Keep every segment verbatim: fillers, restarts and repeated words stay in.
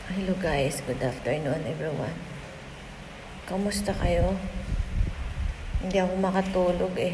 Hello guys, good afternoon everyone. Kamusta kayo? Hindi ako makatulog eh.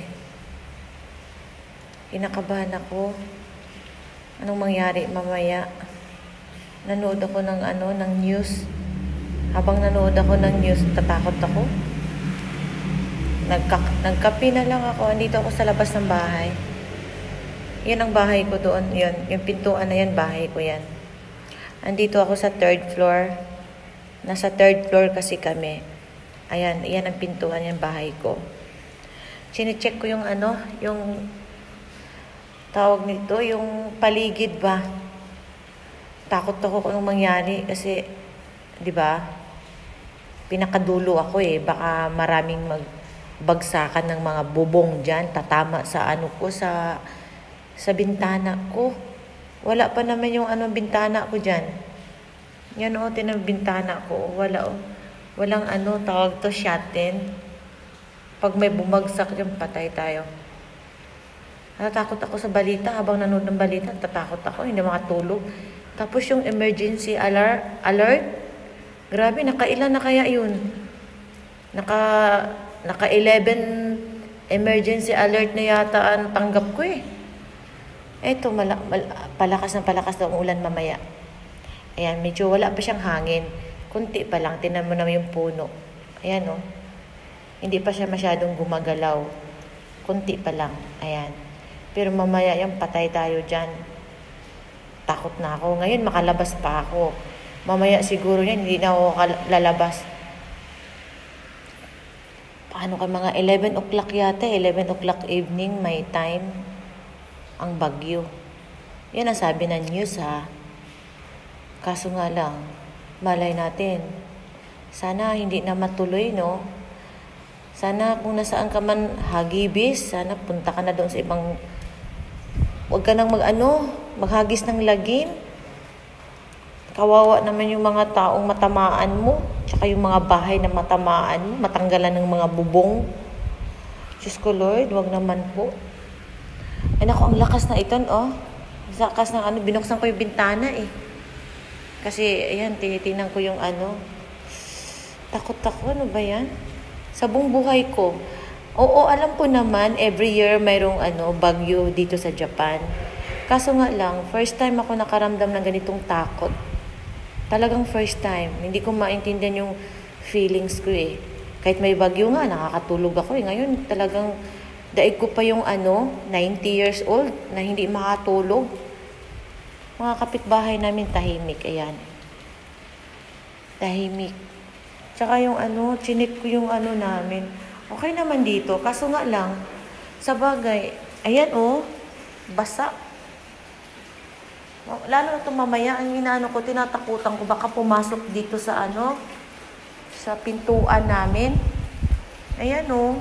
Kinakabahan ako. Anong mangyari mamaya? Nanood ako ng ano, ng news. Habang nanood ako ng news, tatakot ako. Nagka nagkape na lang ako. Andito ako sa labas ng bahay. Yan ang bahay ko doon. Yun, yung pintuan na yan, bahay ko yan. Andito ako sa third floor. Nasa third floor kasi kami. Ayan, yan ang pintuan yan, bahay ko. Sine-check ko yung ano, yung tawag nito, yung paligid ba. Takot ako kung anong mangyari kasi, di ba, pinakadulo ako eh. Baka maraming magbagsakan ng mga bubong dyan, tatama sa ano ko, sa, sa bintana ko. Wala pa naman yung ano, bintana ko dyan. Yan o, tinang bintana ko. Wala o. Walang ano, tawag to, shatten. Pag may bumagsak dyan, patay tayo. Natatakot ako sa balita. Habang nanood ng balita, natatakot ako. Hindi makatulog. Tapos yung emergency alert, alert. Grabe, nakailan na kaya yun? Naka, naka eleven emergency alert na yata ang tanggap ko eh. Eto, mala, mal, palakas na palakas na ulan mamaya. Ayan, medyo wala pa siyang hangin. Kunti pa lang, tinan mo naman yung puno. Ayan o. Oh. Hindi pa siya masyadong gumagalaw. Kunti pa lang. Ayan. Pero mamaya yung patay tayo dyan. Takot na ako. Ngayon, makalabas pa ako. Mamaya siguro yan, hindi na ako lalabas. Paano ka mga eleven o'clock yata? eleven o'clock evening, my time. Ang bagyo. Yan ang sabi ng news ha. Kaso nga lang, malay natin. Sana hindi na matuloy, no? Sana kung nasaan ka man hagibis, sana punta ka na doon sa ibang, huwag ka nang mag-ano, maghagis ng lagim. Kawawa naman yung mga taong matamaan mo, tsaka yung mga bahay na matamaan mo, matanggalan ng mga bubong. Diyos ko Lord, huwag naman po. Ay naku, ang lakas na ito, oh. Lakas ng ano, binuksan ko yung bintana eh. Kasi, ayan, tinitingnan ko yung ano. Takot ako, ano ba yan? Sa buong buhay ko. Oo, alam ko naman, every year mayroong ano, bagyo dito sa Japan. Kaso nga lang, first time ako nakaramdam ng ganitong takot. Talagang first time. Hindi ko maintindihan yung feelings ko eh. Kahit may bagyo nga, nakakatulog ako eh. Ngayon, talagang daig ko pa yung ano, ninety years old na hindi makatulog. Mga kapitbahay namin tahimik, ayan. Tahimik. Tsaka yung ano, chinik ko yung ano namin. Okay naman dito, kaso nga lang, sa bagay, ayan oh, basa. Lalo na itong mamaya, ang inaano ko, tinatakutan ko, baka pumasok dito sa ano, sa pintuan namin. Ayan oh.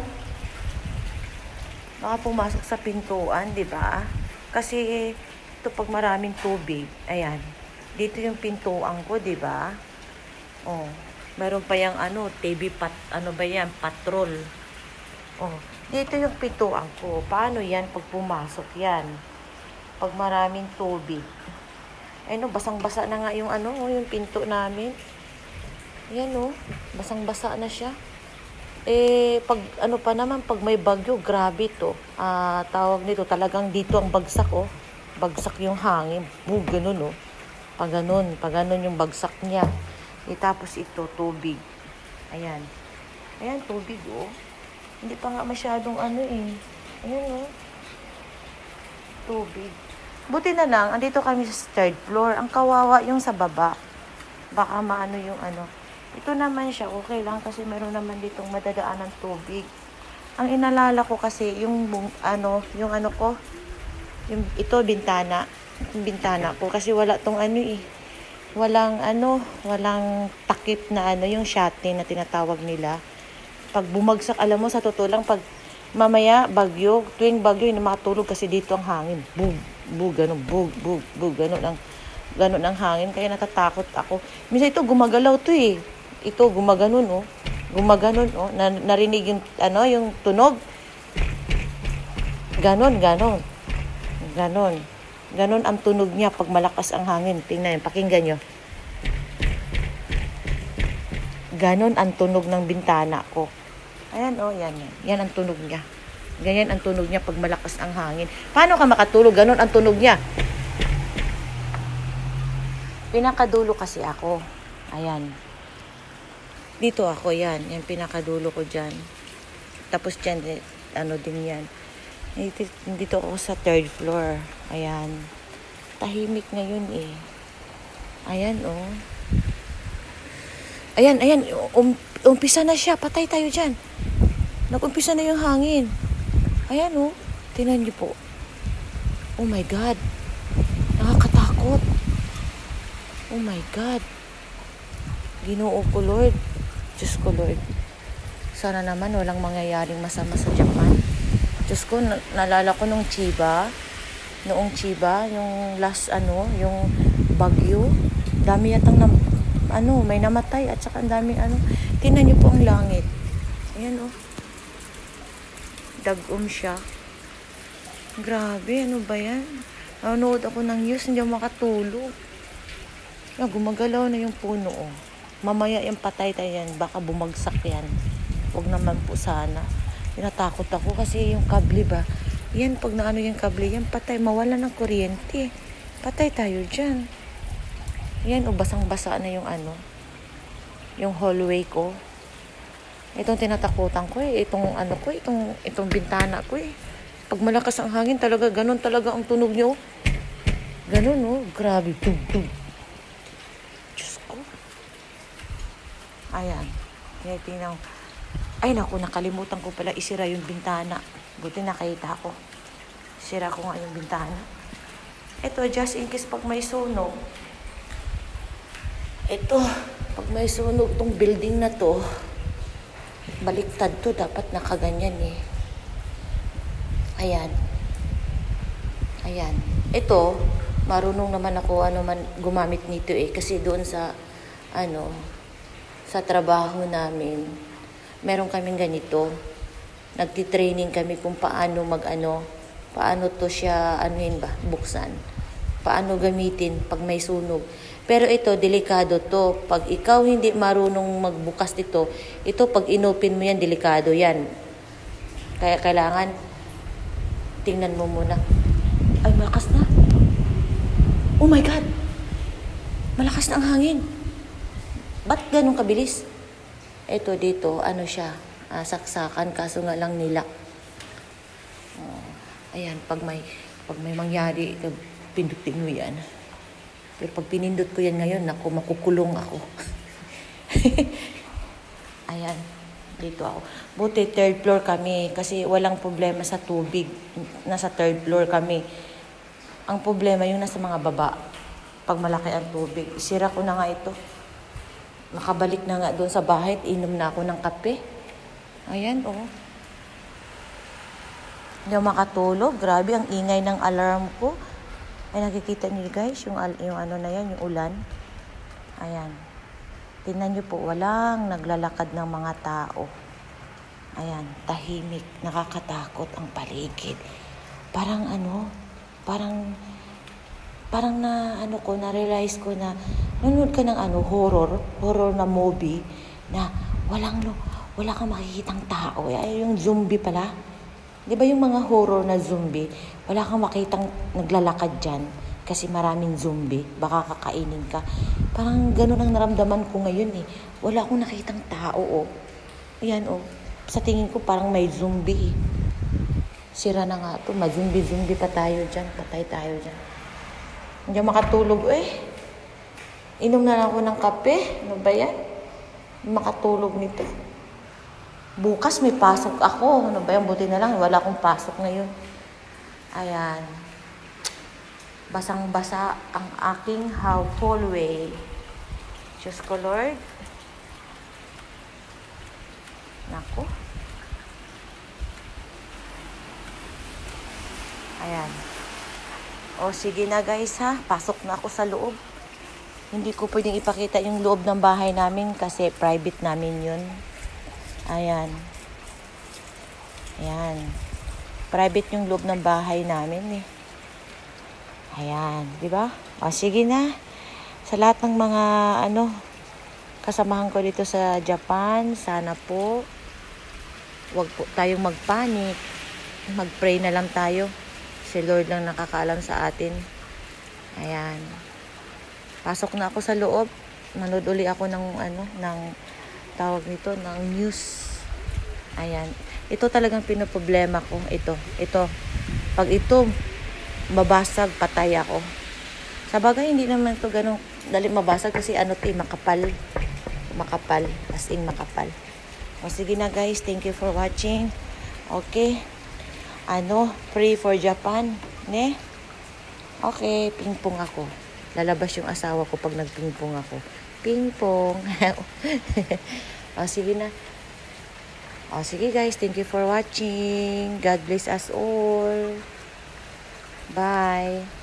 Baka pumasok sa pintuan, di ba? Kasi ito pag maraming tubig, ayan. Dito yung pintuan ko, di ba? Oh, meron pa yung ano, T V pat, ano ba yan, patrol. Oh, dito yung pintuan ko. Paano yan pag pumasok yan? Pag maraming tubig. Ay no, basang-basa na nga yung ano, yung pinto namin. Ayan oh, basang-basa na siya. Eh, pag ano pa naman, pag may bagyo, grabe to. Ah, tawag nito, talagang dito ang bagsak, oh. Bagsak yung hangin. Oh, ganun, oh. Pag ganun, pag ganun yung bagsak niya. E, tapos ito, tubig. Ayan. Ayan, tubig, oh. Hindi pa nga masyadong ano, eh. Ayan, oh. Tubig. Buti na lang, andito kami sa third floor. Ang kawawa yung sa baba. Baka maano yung ano. Ito naman siya, okay lang kasi meron naman ditong madadaan ng tubig. Ang inalala ko kasi yung ano, yung ano ko, yung ito bintana, yung bintana ko kasi wala tong ano eh. Walang ano, walang takip na ano, yung shutting na tinatawag nila. Pag bumagsak, alam mo sa totoo lang, pag mamaya bagyo, tuwing bagyo, hindi makatulog kasi dito ang hangin. Bug, bug, ganun, bug, bug, bug, ganun ang ganun ang hangin kaya natatakot ako. Minsan ito gumagalaw to eh. Ito gumaganon oh. Gumaganon oh. Na, narinig yung ano, yung tunog. Ganon, ganon. Ganon. Ganon ang tunog niya pag malakas ang hangin. Tingnan, pakinggan nyo. Ganon ang tunog ng bintana ko. Ayan, oh, yan, yan. Yan ang tunog niya. Ganyan ang tunog niya pag malakas ang hangin. Paano ka makatulog? Ganon ang tunog niya. Pinakadulo kasi ako. Ayan. Dito ako, yan. Yan, pinakadulo ko dyan. Tapos dyan, ano din yan. Dito, dito ako sa third floor. Ayan. Tahimik ngayon eh. Ayan, oh. Ayan, ayan. Um, umpisa na siya. Patay tayo dyan. Nag-umpisa na yung hangin. Ayan, oh. Tingnan niyo po. Oh my God. Nakakatakot. Oh my God. Ginoo ko, Lord. Diyos ko, Lord. Sana naman walang mangyayaring masama sa Japan. Diyos ko, na- naalala ko nung Chiba. Noong Chiba, yung last, ano, yung bagyo. Dami yatang na, ano, may namatay at saka ang daming ano. Tingnan niyo po ang langit. Ayan, oh. Dagom siya. Grabe, ano ba yan? Nanonood ako ng news, hindi ako makatulog. Na, gumagalaw na yung puno, oh. Mamaya yung patay tayo yan. Baka bumagsak yan. Huwag naman po sana. Tinatakot ako kasi yung kable ba? Yan, pag naano yung kable, yan patay. Mawala ng kuryente. Patay tayo dyan. Yan, o basang-basa na yung ano. Yung hallway ko. Itong tinatakutan ko eh. Itong ano ko, itong, itong bintana ko eh. Pag malakas ang hangin, talaga, ganun talaga ang tunog nyo. Ganun, oh. Grabe. Tug, tug. Diyos ko. Ayan. Tinitingnan. Ay, naku, nakalimutan ko pala isira yung bintana. Buti nakita ko. Sira ko nga yung bintana. Ito, just in case pag may sunog. Ito, pag may sunog tong building na to, baliktad to, dapat nakaganyan eh. Ayan. Ayan. Ito, marunong naman ako ano man gumamit nito eh. Kasi doon sa, ano, sa trabaho namin, meron kaming ganito. Nagtitraining kami kung paano mag-ano, paano to siya, anuhin ba, buksan. Paano gamitin pag may sunog. Pero ito, delikado to. Pag ikaw hindi marunong magbukas nito, ito pag inopin mo yan, delikado yan. Kaya kailangan, tingnan mo muna. Ay, malakas na. Oh my God! Malakas na ang hangin. Ba't ganun kabilis? Ito dito, ano siya, uh, saksakan, kaso nga lang nila. Oh, ayan, pag may, pag may mangyari, pindutin mo yan. Pero pag pinindot ko yan ngayon, ako, makukulong ako. Ayan, dito ako. Buti third floor kami kasi walang problema sa tubig. Nasa third floor kami. Ang problema yung nasa mga baba. Pag malaki ang tubig. Isira ko na nga ito. Nakabalik na nga doon sa bahay. Inom na ako ng kape. Ayan, oh. Hindi ako makatulog. Grabe, ang ingay ng alarm ko. Ay, nakikita niyo guys, yung, yung ano na yan, yung ulan. Ayan. Tingnan niyo po, walang naglalakad ng mga tao. Ayan, tahimik, nakakatakot ang paligid. Parang ano, parang, parang na, ano ko, na-realize ko na, nanonood ka ng ano, horror, horror na movie, na walang, wala kang makikitang tao. Ay, yung zombie pala. Di ba yung mga horror na zombie, wala kang makitang naglalakad dyan kasi maraming zombie, baka kakainin ka. Parang ganun ang naramdaman ko ngayon eh. Wala akong nakitang tao oh. Ayan oh. Sa tingin ko parang may zombie eh. Sira na nga to, ma-zombie-zombie pa tayo dyan, patay tayo dyan. Hindi makatulog eh. Inom na lang ako ng kape, ano ba yan? Makatulog nito. Bukas may pasok ako. Ano ba yan? Buti na lang. Wala akong pasok ngayon. Ayan. Basang-basa ang aking hallway. Diyos ko, Lord. Naku. Ayan. O, sige na guys ha. Pasok na ako sa loob. Hindi ko pwedeng ipakita yung loob ng bahay namin kasi private namin yun. Ayan. Ayan. Private yung loob ng bahay namin eh. Ayan, di ba? O sige na. Sa lahat ng mga ano kasamahan ko dito sa Japan. Sana po, wag po tayong magpanik. Mag-pray na lang tayo. Si Lord lang nakakaalam sa atin. Ayan. Pasok na ako sa loob. Manood uli ako ng ano, ng tawag nito, ng news. Ayan. Ito talagang pinoproblema ko. Ito. Ito. Pag ito mabasag, patay ako. Sa bagay, hindi naman ito ganun dali mabasag kasi ano ito, makapal. Makapal. As in, makapal. O sige na guys. Thank you for watching. Okay. Ano, pray for Japan. Ne? Okay. Pingpong ako. Lalabas yung asawa ko pag nagpingpong ako. Pingpong. O sige na. O sige guys. Thank you for watching. God bless us all. Bye.